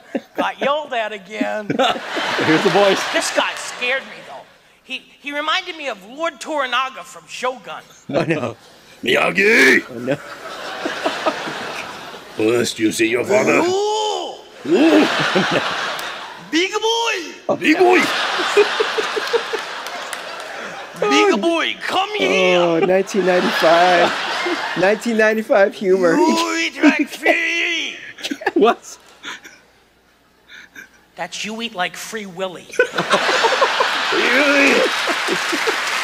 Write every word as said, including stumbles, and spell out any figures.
Got yelled at again. Here's the voice. This guy scared me, though. He, he reminded me of Lord Toranaga from Shogun. Oh, no. Miyagi! Oh, no. First you see your father. Ooh! Ooh. Big boy! Oh, big boy! Big boy, come here! Oh, nineteen ninety-five. nineteen ninety-five humor. Ooh, eat like free! What? That's you eat like Free Willy.